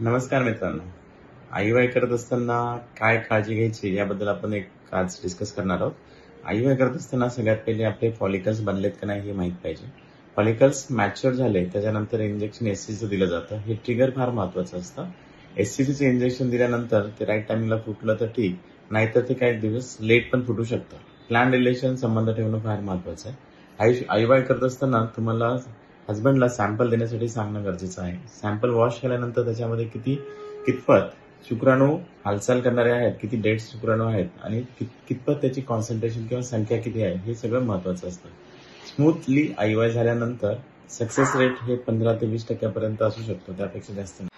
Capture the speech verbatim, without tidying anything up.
नमस्कार मित्रांनो. आई-वाय करत असताना काय काळजी घ्यायची याबद्दल आपण एक आज डिस्कस करणार आहोत. आई-वाय करत असताना सगळ्यात पहिले आपले फॉलिकल्स बनलेत का नाही हे माहित पाहिजे. फॉलिकल्स मॅच्युअर झाले त्याच्यानंतर इंजेक्शन एससीसीचं दिलं जातं. हे ट्रिगर फार महत्वाचं असतं. एससीसीचं इंजेक्शन दिल्यानंतर ते राईट टायमिंगला फुटलं तर ठीक, नाहीतर ते काही दिवस लेट पण फुटू शकतं. प्लॅन रिलेशन संबंध ठेवणं फार महत्वाचं आहे. आई आई-वाय करत असताना तुम्हाला हस्बंडला सॅम्पल देण्यासाठी सांगणं गरजेचं आहे. सॅम्पल वॉश केल्यानंतर त्याच्यामध्ये किती कितपत शुक्राणू हालचाल करणारे आहेत, किती डेड शुक्राणू आहेत आणि कितपत त्याची कॉन्सन्ट्रेशन किंवा संख्या किती आहे हे सगळं महत्वाचं असतं. स्मूथली आई-वाय झाल्यानंतर सक्सेस रेट हे पंधरा ते वीस टक्क्यापर्यंत असू शकतो, त्यापेक्षा जास्त नाही.